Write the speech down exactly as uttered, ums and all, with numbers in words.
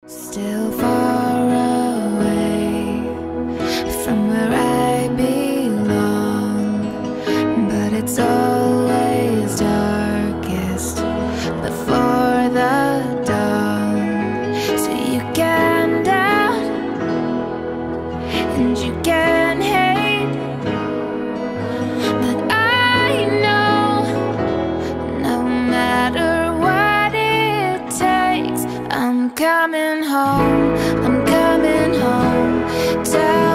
Still far away from where I belong, but it's always darkest before the dawn. So you can doubt and you can hate, but I know no matter what it takes, I'm coming home, I'm coming home. Tell